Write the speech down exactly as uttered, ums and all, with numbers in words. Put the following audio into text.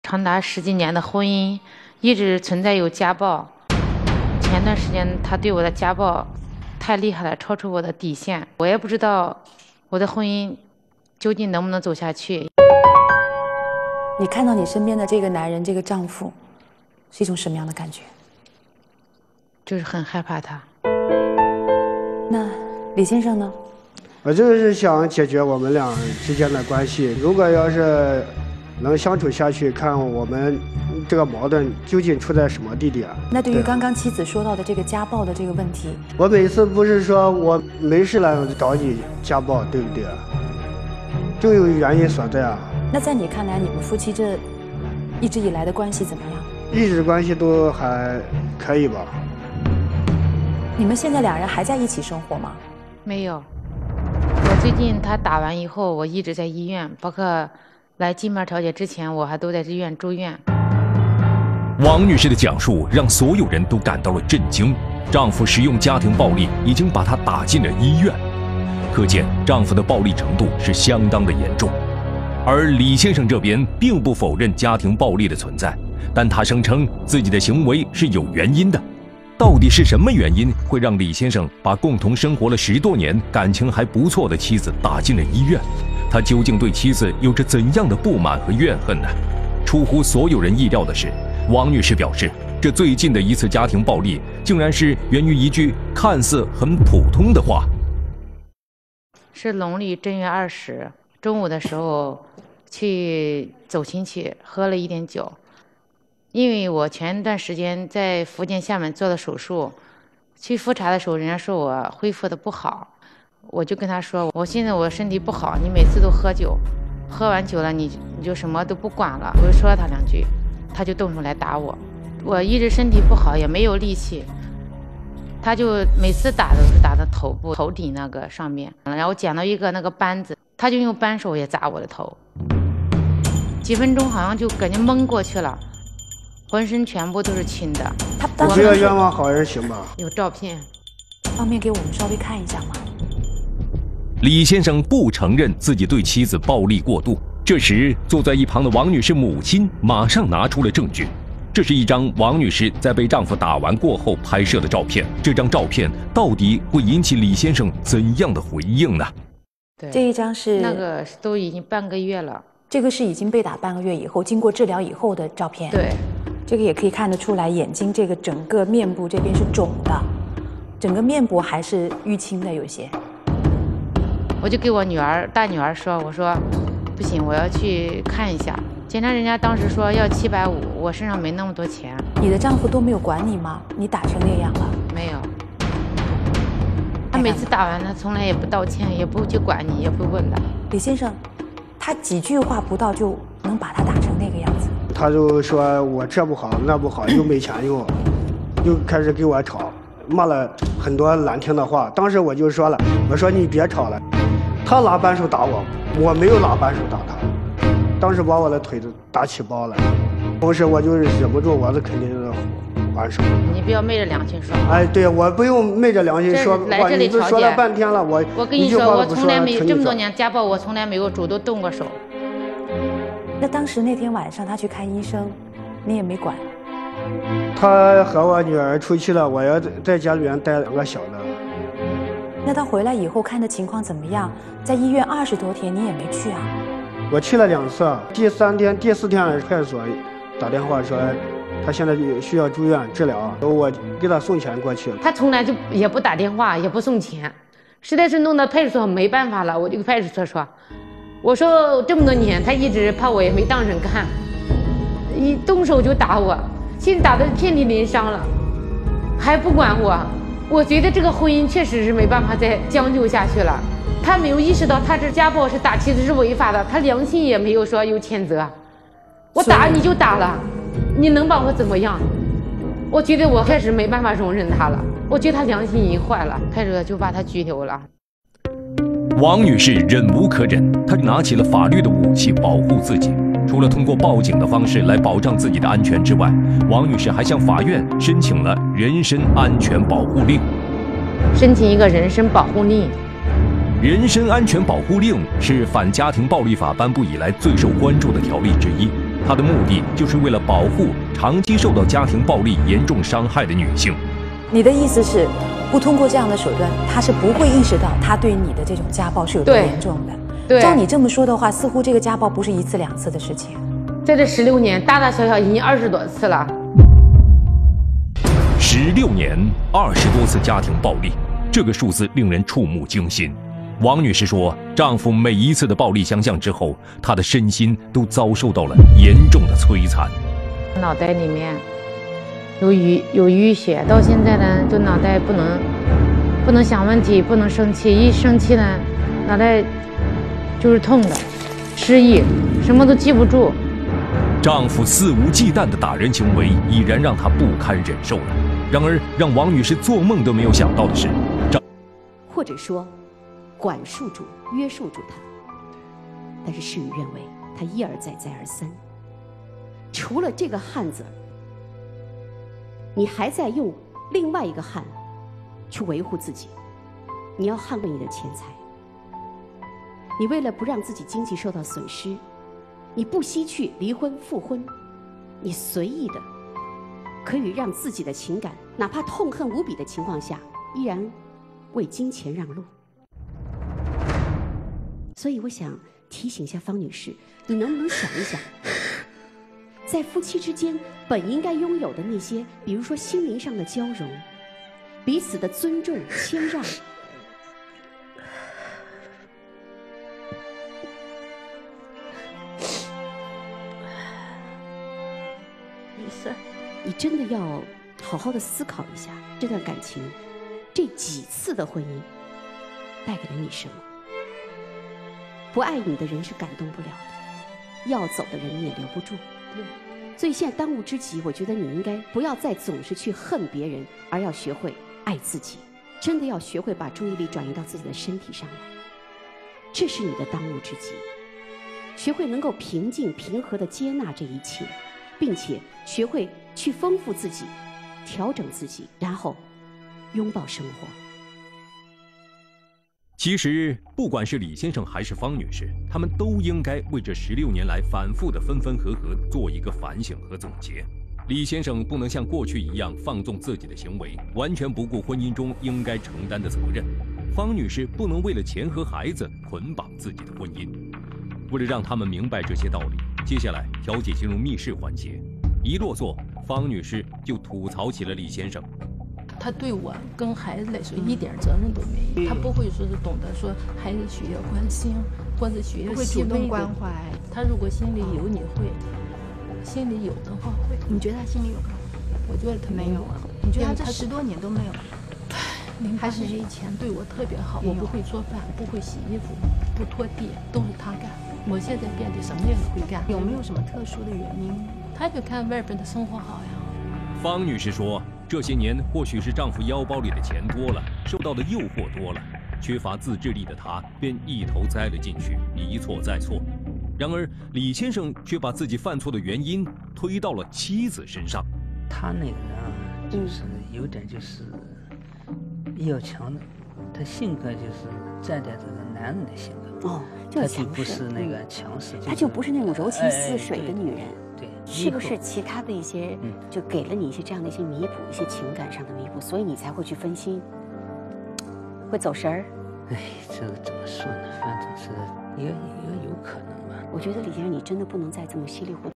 长达十几年的婚姻一直存在有家暴。前段时间他对我的家暴太厉害了，超出我的底线，我也不知道我的婚姻究竟能不能走下去。 你看到你身边的这个男人，这个丈夫，是一种什么样的感觉？ 就是很害怕他。 那李先生呢？ 我就是想解决我们俩之间的关系，如果要是能相处下去，看我们这个矛盾究竟出在什么地点。 那对于刚刚妻子说到的这个家暴的这个问题， 我每次不是说我没事了找你家暴，对不对？就有原因所在啊。 那在你看来，你们夫妻这一直以来的关系怎么样？ 一直关系都还可以吧。 你们现在两人还在一起生活吗？ 没有。我最近他打完以后，我一直在医院，包括来金牌调解之前，我还都在医院住院。 王女士的讲述让所有人都感到了震惊。丈夫使用家庭暴力，已经把她打进了医院，可见丈夫的暴力程度是相当的严重。而李先生这边并不否认家庭暴力的存在，但他声称自己的行为是有原因的。到底是什么原因会让李先生把共同生活了十多年、感情还不错的妻子打进了医院？他究竟对妻子有着怎样的不满和怨恨呢？出乎所有人意料的是，王女士表示，这最近的一次家庭暴力，竟然是源于一句看似很普通的话。 是农历正月二十中午的时候去走亲戚，喝了一点酒。因为我前段时间在福建厦门做了手术，去复查的时候，人家说我恢复的不好，我就跟他说，我现在我身体不好，你每次都喝酒，喝完酒了你你就什么都不管了。我就说了他两句，他就动手来打我。我一直身体不好，也没有力气，他就每次打都是打到头部头顶那个上面，然后捡到一个那个扳子，他就用扳手也砸我的头。几分钟好像就感觉蒙过去了，浑身全部都是青的。 他当时不要冤枉好人行吧？ 有照片， 方便给我们稍微看一下吗？ 李先生不承认自己对妻子暴力过度。这时，坐在一旁的王女士母亲马上拿出了证据。这是一张王女士在被丈夫打完过后拍摄的照片。这张照片到底会引起李先生怎样的回应呢？ 对， 这一张是那个都已经半个月了。 这个是已经被打半个月以后，经过治疗以后的照片。 对， 这个也可以看得出来，眼睛这个整个面部这边是肿的，整个面部还是淤青的有些。 我就给我女儿大女儿说，我说不行，我要去看一下。检查人家当时说要七百五，我身上没那么多钱。 你的丈夫都没有管你吗？你打成那样了？ 没有。他每次打完，他从来也不道歉，也不去管你，也不问的。 李先生，他几句话不到就能把他打成那个样子？ 他就说我这不好那不好，又没钱用，又开始给我吵，骂了很多难听的话。当时我就说了，我说你别吵了，他拿扳手打我，我没有拿扳手打他。当时把我的腿都打起包了，同时我就是忍不住，我是肯定是还手。 你不要昧着良心说。 哎，对，我不用昧着良心说话。你都说了半天了，我我跟你说，我从来没有这么多年家暴，我从来没有主动动过手。 那当时那天晚上他去看医生，你也没管？ 他和我女儿出去了，我要在家里面带两个小的。 那他回来以后看的情况怎么样？在医院二十多天，你也没去啊？ 我去了两次，第三天、第四天派出所打电话说，他现在需要住院治疗，我给他送钱过去了。 他从来就也不打电话，也不送钱，实在是弄到派出所没办法了，我就跟派出所说，我说这么多年，他一直怕我也没当人看，一动手就打我，现在打得遍体鳞伤了，还不管我。我觉得这个婚姻确实是没办法再将就下去了。他没有意识到他这家暴是打妻子是违法的，他良心也没有说有谴责。我打你就打了，你能把我怎么样？我觉得我开始没办法容忍他了，我觉得他良心已经坏了，派出所就把他拘留了。 王女士忍无可忍，她拿起了法律的武器保护自己。除了通过报警的方式来保障自己的安全之外，王女士还向法院申请了人身安全保护令。 申请一个人身保护令。 人身安全保护令是反家庭暴力法颁布以来最受关注的条例之一。 他的目的就是为了保护长期受到家庭暴力严重伤害的女性。 你的意思是，不通过这样的手段，他是不会意识到他对你的这种家暴是有多严重的。 对， 照你这么说的话，似乎这个家暴不是一次两次的事情。 在这十六年，大大小小已经二十多次了。 十六年，二十多次家庭暴力，这个数字令人触目惊心。王女士说，丈夫每一次的暴力相向之后，她的身心都遭受到了严重的摧残。 脑袋里面有淤有淤血，到现在呢，就脑袋不能不能想问题，不能生气，一生气呢，脑袋就是痛的，失忆，什么都记不住。 丈夫肆无忌惮的打人行为已然让她不堪忍受了。然而，让王女士做梦都没有想到的是，丈或者说管束住、约束住他，但是事与愿违，他一而再、再而三。除了这个汉字，你还在用另外一个汉去维护自己。你要捍卫你的钱财，你为了不让自己经济受到损失，你不惜去离婚复婚，你随意的可以让自己的情感，哪怕痛恨无比的情况下，依然为金钱让路。所以我想提醒一下方女士，你能不能想一想，在夫妻之间本应该拥有的那些，比如说心灵上的交融，彼此的尊重、谦让， 没事， 你真的要好好的思考一下，这段感情，这几次的婚姻带给了你什么？不爱你的人是感动不了的，要走的人你也留不住。 对， 所以现在当务之急，我觉得你应该不要再总是去恨别人，而要学会爱自己，真的要学会把注意力转移到自己的身体上来，这是你的当务之急。学会能够平静平和地接纳这一切，并且学会去丰富自己，调整自己，然后拥抱生活。 其实，不管是李先生还是方女士，他们都应该为这十六年来反复的分分合合做一个反省和总结。李先生不能像过去一样放纵自己的行为，完全不顾婚姻中应该承担的责任。方女士不能为了钱和孩子捆绑自己的婚姻。为了让他们明白这些道理，接下来调解进入密室环节。一落座，方女士就吐槽起了李先生。 他对我跟孩子来说一点责任都没有，他不会说是懂得说孩子需要关心，或者需要会主动关怀。 他如果心里有，你会；心里有的话会。 你觉得他心里有吗？ 我觉得他没有啊。你觉得他这十多年都没有？ 零八年以前对我特别好，我不会做饭，不会洗衣服，不拖地，都是他干。我现在变得什么也都会干。 有没有什么特殊的原因？ 他就看外边的生活好呀。 方女士说，这些年或许是丈夫腰包里的钱多了，受到的诱惑多了，缺乏自制力的她便一头栽了进去，一错再错。然而李先生却把自己犯错的原因推到了妻子身上。 他那个人啊，就是有点就是比较强的，他性格就是站在这个男人的性格。 哦，就是强势， 他就不是那个强势， 他就不是那种柔情似水的女人。 对， 是不是其他的一些就给了你一些这样的一些弥补，一些情感上的弥补，所以你才会去分心，会走神儿？ 哎，这个怎么说呢？反正是也也有可能吧。 我觉得李先生，你真的不能再这么稀里糊涂。